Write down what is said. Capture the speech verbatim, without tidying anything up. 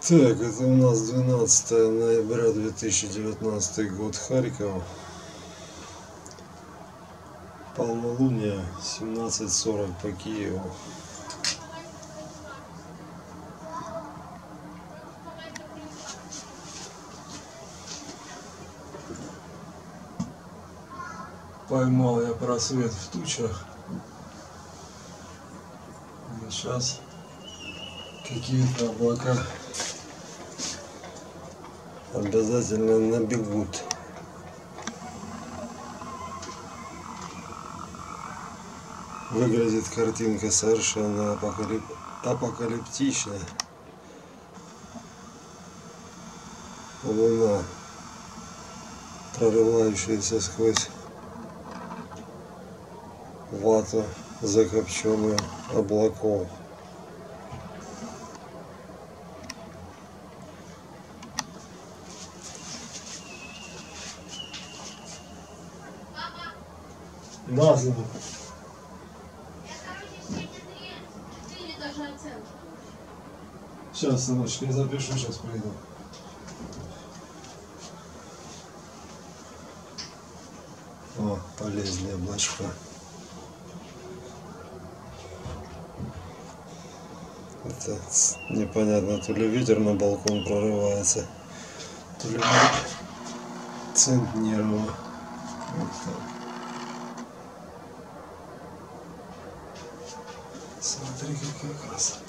Так, это у нас двенадцатое ноября две тысячи девятнадцатый год, Харьков. Полнолуние, семнадцать сорок по Киеву. Поймал я просвет в тучах. И сейчас какие-то облака обязательно набегут. Выглядит картинка совершенно апокалип... апокалиптичная. Луна, прорывающаяся сквозь вату закопченных облаков. На зиму. Сейчас, сыночка, я запишу, сейчас приду. О, полезли облачка. Это непонятно, то ли ветер на балкон прорывается, то ли центнерова. Вот так. Смотри, какая красота.